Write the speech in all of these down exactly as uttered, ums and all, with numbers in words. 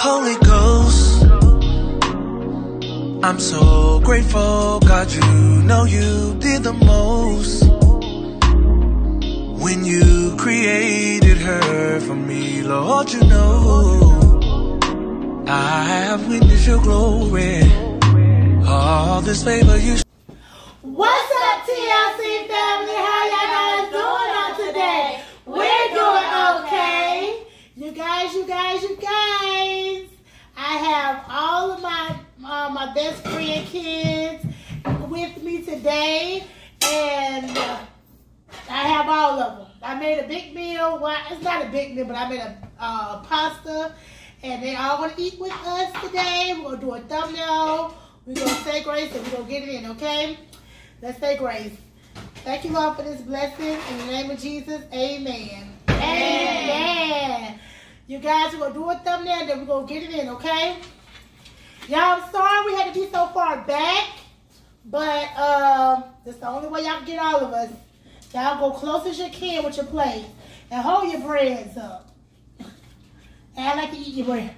Holy Ghost, I'm so grateful, God, you know you did the most when you created her for me, Lord, you know I have witnessed your glory, all this favor you. What's up, T L C family? How y'all guys doing on today? We're doing okay. You guys, you guys, you guys. I have all of my uh, my best friend kids with me today, and uh, I have all of them. I made a big meal. Well, it's not a big meal, but I made a uh, pasta, and they all want to eat with us today. We're gonna do a thumbnail. We're gonna say grace, and we're gonna get it in. Okay. Let's say grace. Thank you, Lord, for this blessing. In the name of Jesus, amen. Amen. Amen. You guys, we're going to do a thumbnail, and then we're going to get it in, okay? Y'all, I'm sorry we had to be so far back, but um, that's the only way y'all can get all of us. Y'all go close as you can with your plate, and hold your breads up. And I like to eat your bread.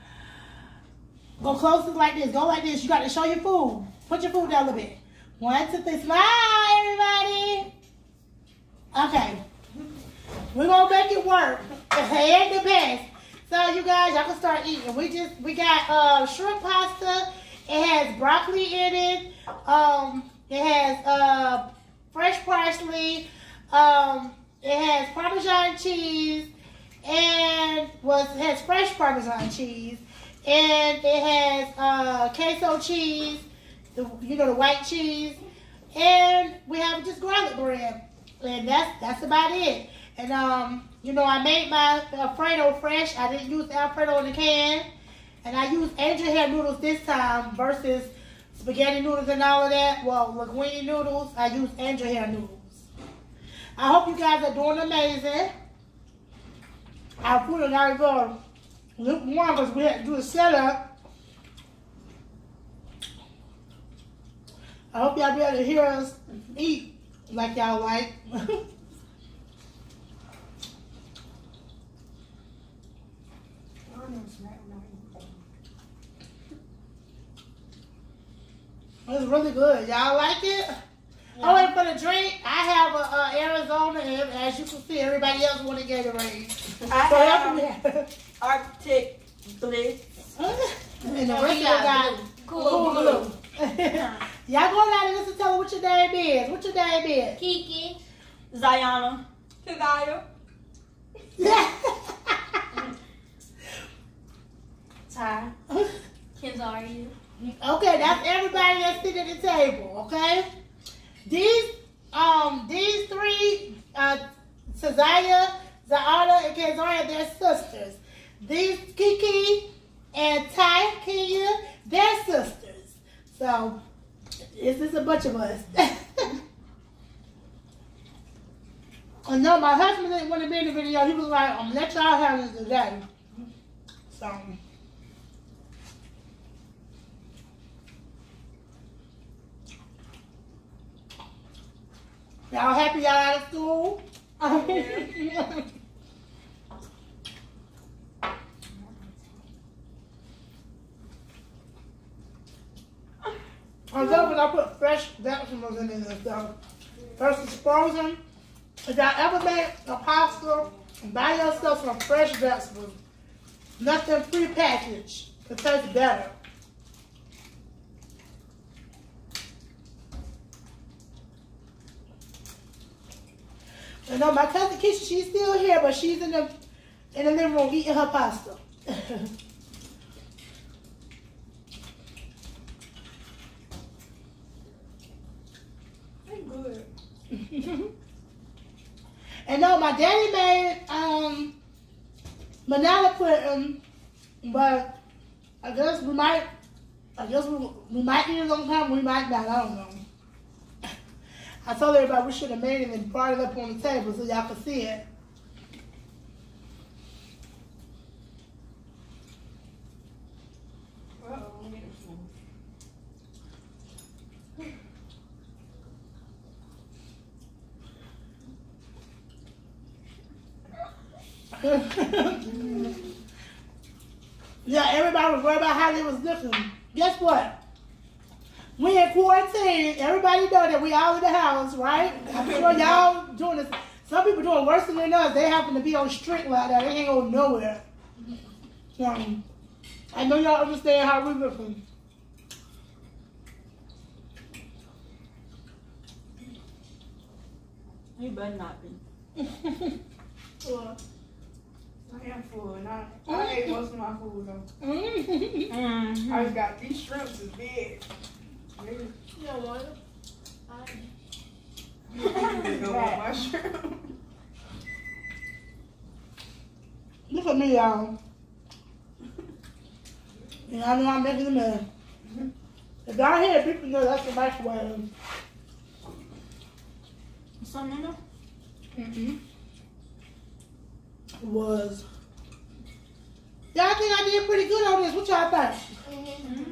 Go close like this. Go like this. You got to show your food. Put your food down a little bit. One, two, three, smile, everybody. Okay. We're going to make it work. And the best. So, you guys, y'all can start eating. We just, we got uh, shrimp pasta. It has broccoli in it. Um, it has uh, fresh parsley. Um, it has Parmesan cheese. And was well, it has fresh Parmesan cheese. And it has uh, queso cheese. The, you know, the white cheese, and we have just garlic bread, and that's that's about it. And um, you know, I made my Alfredo fresh. I didn't use Alfredo in the can, and I used angel hair noodles this time versus spaghetti noodles and all of that. Well, linguine noodles, I used angel hair noodles. I hope you guys are doing amazing. Our food is already going lukewarm because we had to do the setup. I hope y'all be able to hear us eat like y'all like. It's really good. Y'all like it? Yeah. Oh, and for the drink, I have a, a Arizona, and as you can see, everybody else want to get a raise. I so have Arctic Bliss. And the rest of them got Cool, cool Blue. Y'all go down and listen, tell her what your name is. What your name is? Kiki. Zayana. Kagaya. Ty. Kenzaria. Okay, that's everybody that's sitting at the table, okay? These um these three, uh Cezaya, Zayana, and Kenzaria, they're sisters. These Kiki and Ty, Kenya, they're sisters. So it's just a bunch of us. I know my husband didn't want to be in the video. He was like, I'm gonna let y'all have it today. So y'all happy y'all out of school? Yeah. I love when I put fresh vegetables in it and stuff. Versus frozen. If y'all ever made a pasta, buy yourself some fresh vegetables. Nothing pre-packaged. It tastes better. I know my cousin Keisha, she's still here, but she's in the in the living room eating her pasta. And no, my daddy made um banana pudding, but I guess we might, I guess we, we might eat it sometime, we might not, I don't know. I told everybody we should have made it and brought it up on the table so y'all could see it. Yeah, everybody was worried about how they was looking. Guess what? We in quarantine. Everybody know that we all in the house, right? I'm sure y'all doing this. Some people doing worse than us. They happen to be on the street like that. They ain't going nowhere. Um, I know y'all understand how we looking. You better not be. Well, I am full, and I, I ate most of my food though. Mm-hmm. I just got these shrimps is big. Maybe You don't want them? you can go with my shrimp. Look at me, y'all. And I know I'm making a mess. If y'all hear people know that's the microwave. Something in there? Mm-hmm. Was. Y'all think I did pretty good on this? What y'all think? Mm-hmm. I,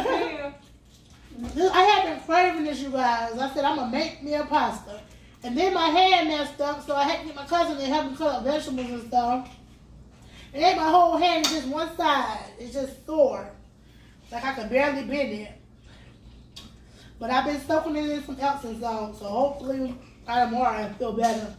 I had been craving this, you guys. I said I'm gonna make me a pasta, and then my hand messed up, so I had to get my cousin to help me cut up vegetables and stuff. And then my whole hand is just one side. It's just sore, like I could barely bend it. But I've been soaking it in some Epsom salt, so hopefully by tomorrow I feel better.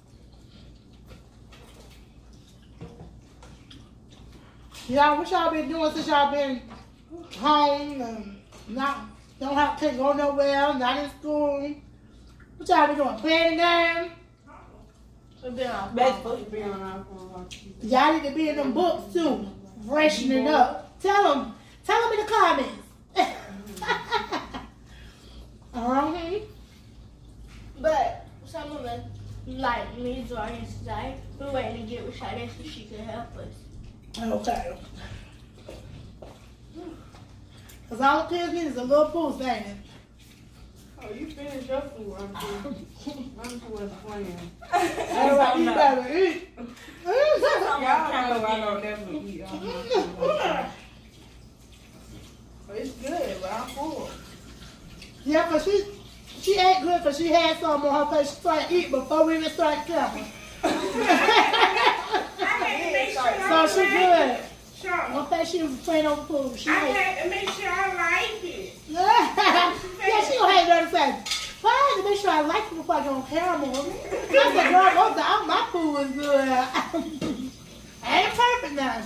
Y'all, what y'all been doing since y'all been home and not don't have to go nowhere, not in school? What y'all been doing? Playing games? We've been on Basically, being on our phone. Y'all need to be in them books too, freshening up. Tell them, tell them in the comments. uh-huh. But some of us, like me, Zora, and Zai, we're waiting to get with Sade so she can help us. Okay. Cause all the kids need is a little boost, ain't it? Oh, you finished your food, I'm sure. I'm sure wasn't playing. All right, you better eat. Y'all know I don't definitely eat all my food. But it's good, but I'm full. Yeah, cause she she ate good cause she had some on her face. She started eating before we even started camping. So she good. Sure. Okay, she was playing on food. She I ate. had to make sure I like it. Yeah, she gonna hate her to say, well, I had to make sure I like it before I go on camera. I said, girl, most of all my food was good. I ain't perfect now.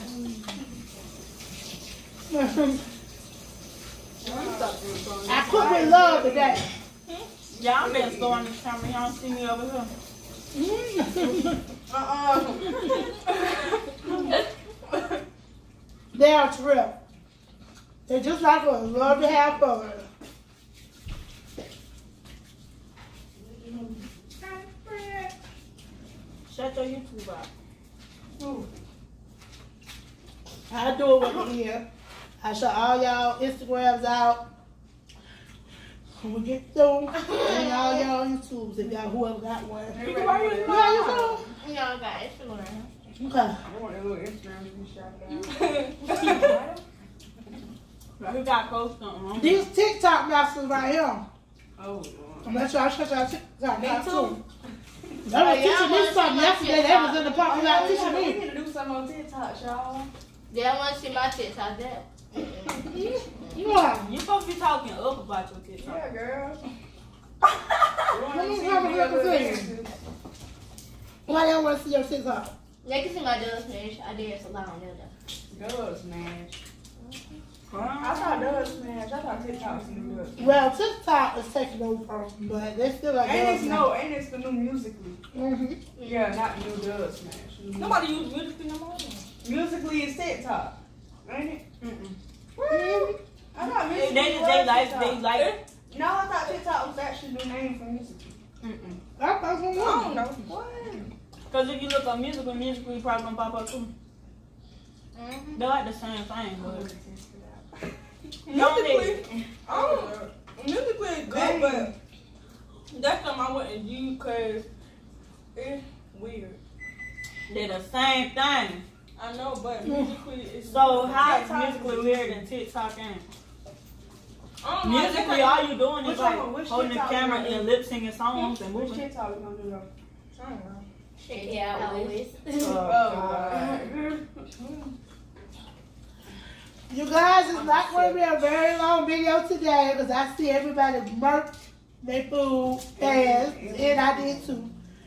I cook with love today. Y'all been throwing this camera. Y'all don't see me over here. Uh-uh. They are trip. They just like us. Love to have fun. Shut your YouTube out. I do it with me here. I shut all y'all Instagrams out. When we get through, and all y'all YouTubes, if y'all whoever got one. Hey, Yeah, right, you right, know. Y'all got Instagram. Okay. I want a little Instagram to be shot down. Who got post something? These TikTok masters right here. Oh, Lord. I'm not sure I shut y'all TikTok Me out too. too. They was teaching me something yesterday. They was in the parking lot We teaching need me. to do something on TikTok, y'all. They don't want to see my TikTok there. Yeah. You supposed to be talking up about your TikTok. Yeah, girl. Let me have a look at this. Why they don't want to see your TikTok? They can see my Dove Smash. I did a lot on there though. Dub Smash. I thought Dub Smash. I thought TikTok was new Dub Smash. Well, TikTok is taking over, but they still like And it's Dub no, and it's the new Musically. Mm-hmm. Yeah, not new Dub Smash. New Nobody use Musical.ly no more. Musically is TikTok, ain't it? Mm-mm. Mm-hmm. I thought They, Musically they, was they like, TikTok. they like. No, I thought TikTok was actually the name for Musically. Mm-mm. That's what I don't know. What? Cause if you look up Musical, Musical, you probably gonna pop up too. Mm-hmm. They're like the same thing, but. Musically, oh, Musically is good, but that's something I wouldn't use because it's weird. They're the same thing. I know, but Musically is So how is TikTok Musically weird and TikTok ain't? I don't know, Musically, it's all you doing Which is like one? Which holding the TikTok camera you gonna and lip singing songs and Which moving. TikTok we gonna do though? I don't know. Shake it out, always. Oh, God. You guys, it's not going to be a very long video today because I see everybody murked their food fast, and I did too.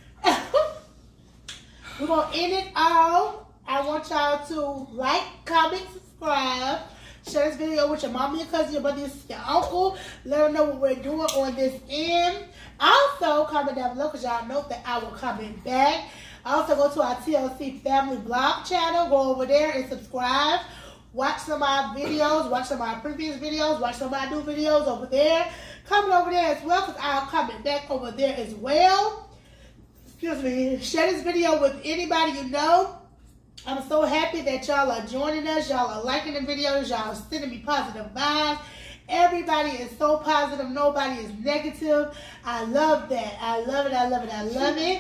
We're going to end it all. I want y'all to like, comment, subscribe. Share this video with your mommy, your cousin, your brother, your sister, your uncle. Let them know what we're doing on this end. Also, comment down below because y'all know that I will comment back. Also, go to our T L C Family Blog channel. Go over there and subscribe. Watch some of my videos. Watch some of my previous videos. Watch some of my new videos over there. Comment over there as well because I'll comment back over there as well. Excuse me. Share this video with anybody you know. I'm so happy that y'all are joining us. Y'all are liking the videos. Y'all are sending me positive vibes. Everybody is so positive. Nobody is negative. I love that. I love it. I love it. I love it.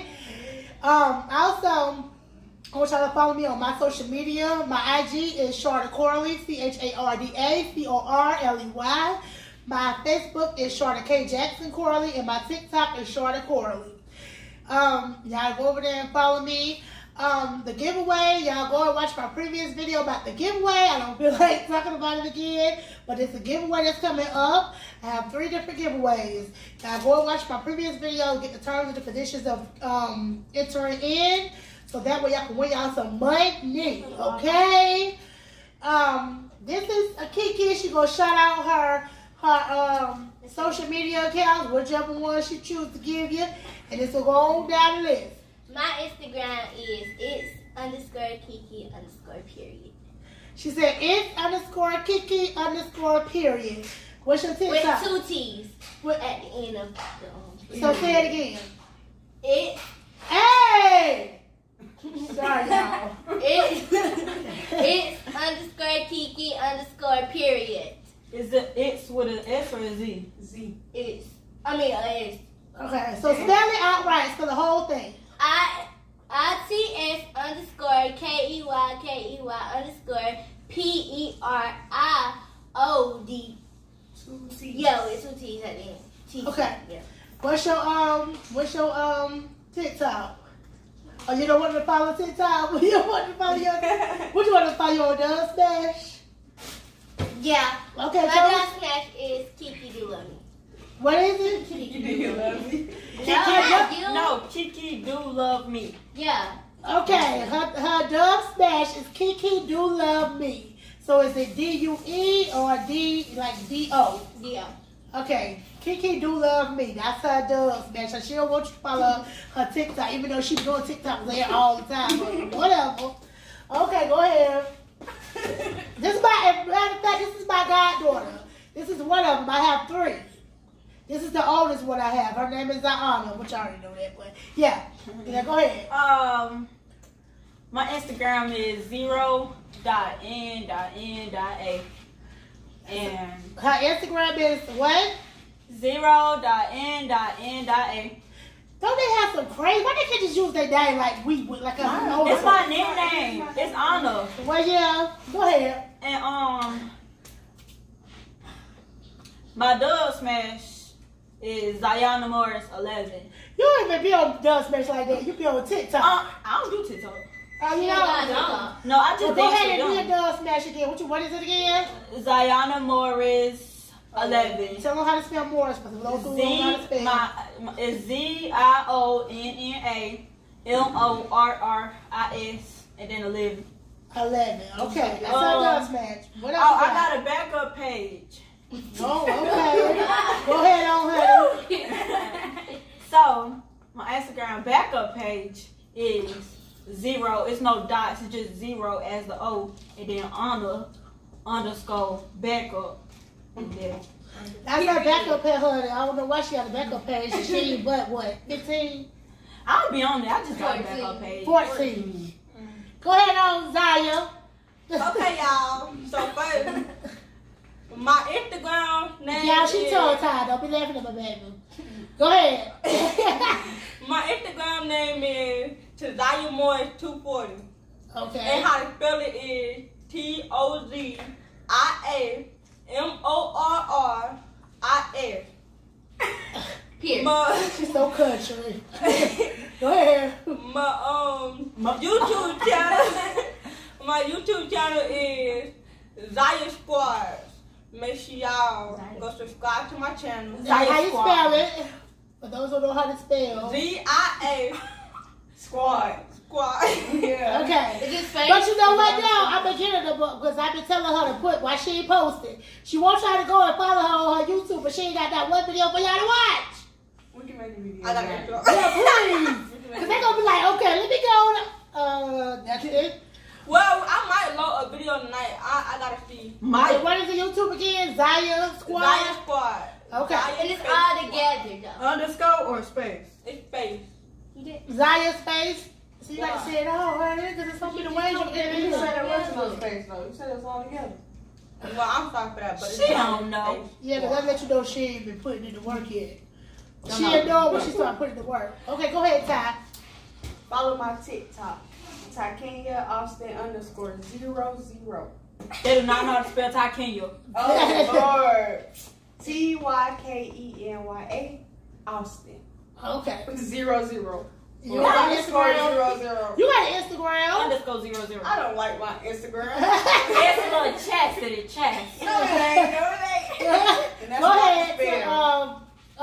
Um, also, I want y'all to follow me on my social media. My I G is Sharda Corley, C H A R D A C O R L E Y. My Facebook is Sharda K. Jackson Corley, and my TikTok is Sharda Corley. Um, y'all go over there and follow me. Um, the giveaway, y'all go and watch my previous video about the giveaway. I don't feel like talking about it again, but it's a giveaway that's coming up. I have three different giveaways. Y'all go and watch my previous video, get the terms and the conditions of um, entering in, so that way y'all can win y'all some money, okay? Um, this is a Kiki. She gonna shout out her her um, social media accounts, whichever one she chooses to give you, and this will go on down the list. My Instagram is it's underscore Kiki underscore period. She said it's underscore Kiki underscore period. What's your TikTok? With two T's What? at the end of the um, So say it again. It's Hey! Sorry, y'all. it's it's underscore Kiki underscore period. Is it it's with an S or a Z? Z. It's I mean uh, it's Okay, so spell it out right for the whole thing. I I T S underscore K E Y K E Y underscore P E R I O D. Two T's. Yeah, with two T's at the end. T- Okay. Yeah. What's your um what's your um TikTok? Oh, you don't want to follow TikTok? You don't want to follow your what you want to follow your Dove Stash? Yeah. Okay, My so dog smash is Kiki Do Love Me. what is it? Kiki You do love me. No, not you. No, Kiki do love me. Yeah. Okay, her her Dove Smash is Kiki Do Love Me. So is it D U E or D like D O? Yeah. Okay, Kiki Do Love Me. That's her Dove Smash. So she don't want you to follow her TikTok, even though she's doing TikTok there all the time. But whatever. Okay, go ahead. This is my, matter of fact, this is my goddaughter. This is one of them. I have three. This is the oldest one I have. Her name is Ziana, which I already know that, but yeah. Yeah, go ahead. Um, my Instagram is zero dot n dot n dot a, and Her Instagram is what? zero dot n dot n dot a. Don't they have some crazy? Why they can't just use their name like we would, like a know? It's my nickname. It's Anna. Well, yeah. Go ahead. And um, my Dove Smash is Ziana Morris eleven. You don't even be on Dove Smash like that. You be on TikTok. Uh, I don't do TikTok. Oh, you know? I don't. No, I just Well, go dance ahead and with do your them. Dove Smash again. What, you, what is it again? Ziana Morris eleven. Tell them how to spell Morris because those who don't know how to Z, spell. my, my, it's Z I O N N A M O R R I S and then eleven. eleven. Okay. That's Um, her Dove Smash. What Oh, else you I got a backup page. Oh, okay. Go ahead on, honey. So, my Instagram backup page is zero. It's no dots. It's just zero as the O, and then Anna underscore backup. And then That's her backup page, honey. I don't know why she got a backup page. She ain't but what, fifteen? I'll be on there. I just got a backup page. fourteen. Go ahead on, Zaya. Okay, y'all. So first, my Instagram name Yeah, she is tongue tied. Don't be laughing at my baby. Go ahead. my Instagram name is Tazaya Morris two forty. Okay. And how to spell it is T O Z I A M O R R I S. Period. My, She's so country. Go ahead. my um my YouTube channel my YouTube channel is Zaya Squad. Make sure y'all go subscribe to my channel. How Zaya you Squad. spell it? For those who know how to spell. Z I A Squad. Squad. Yeah. Okay. Is it fake? But you know what now? I've been getting the book because I've been telling her to put why she ain't posted. She wants y'all to go and follow her on her YouTube, but she ain't got that one video for y'all to watch. We can make a video. I got right? that. Yeah, please. Because they're going to be like, okay, let me go. Uh, that's it. Well, I might load a video tonight. I, I gotta see. Okay, My what is the YouTube again? Zaya Squad? Zaya Squad. Okay. Zaya And it's Space all Squad. together, though. Underscore or space? It's space. You did. Zaya Space. So you got to say it all, right? Because it's so many ways you get You in said here. there was no space though. You said it was all together. Well, I'm sorry for that, but it's She Zaya don't know. Space Yeah, because Squad. that let you know she ain't been putting in the work yet. No, She no. didn't know when she started putting in the work. Okay, go ahead, Ty. Follow my TikTok. Takenya Austin underscore zero zero. They do not know how to spell Ty Kenya. Oh Lord. T Y K E N Y A Austin. Okay. Zero zero. You got an Underscore Instagram? zero zero. You got an Instagram? Underscore zero zero. I don't like my Instagram. It's a little chastity chast. No, it ain't. No, it ain't. And that's Go what I ahead to spell. um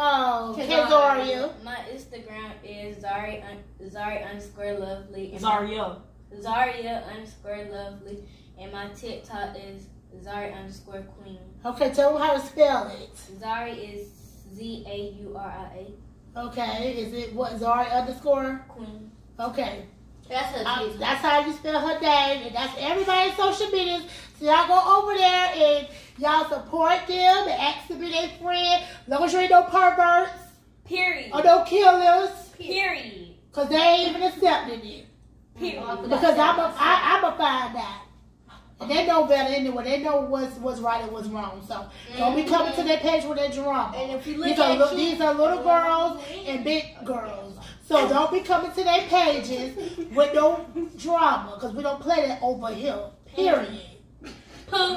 um Kenzaria. My Instagram is Zari un- Zari underscore lovely. And Zaria. my- Zaria underscore lovely. And my TikTok is Zari underscore queen. Okay, tell them how to spell it. Zari is Z A U R I A. Okay, is it what Zari underscore? Queen. Okay, That's a um, TikTok. that's how you spell her name, and that's everybody's social media. So y'all go over there and y'all support them and ask to be their friend. As long as you ain't no perverts Period. or no killers, Period. cause they ain't even accepting it. Period. Because I'm a, I, I'm a find out. And they know better anyway. They know what's what's right and what's wrong. So don't be coming to their page with that drama. And if you look These are, at li- you, these are little girls and big girls. So don't be coming to their pages with no drama, because we don't play that over here. Period. Now,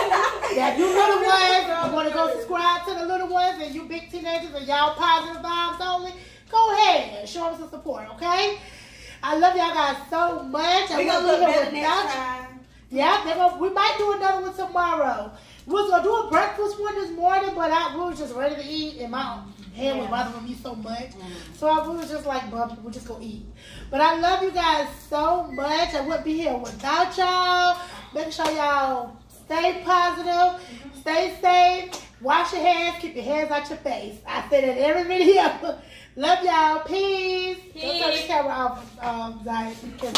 now you little ones, you want to go subscribe to the little ones, and you big teenagers and y'all positive vibes only, go ahead and show them some support, okay? I love y'all guys so much. We I gonna love look you better here next without you. time. Yeah, they're gonna, we might do another one tomorrow. We was gonna do a breakfast one this morning, but I, we was just ready to eat, and my hand was bothering me so much. So I, we was just like, "Bub, we're just gonna eat." But I love you guys so much. I wouldn't be here without y'all. Make sure y'all stay positive, stay safe, wash your hands, keep your hands out your face. I say that every video. Love y'all. Peace. Go turn the camera off, um, Zion.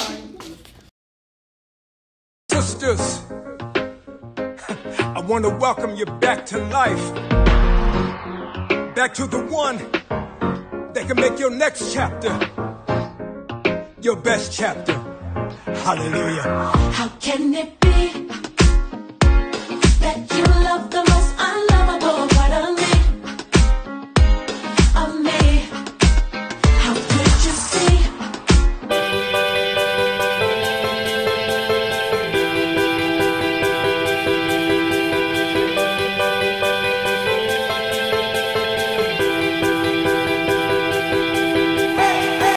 Sisters, I want to welcome you back to life. Back to the one that can make your next chapter your best chapter. Hallelujah. How can it be that you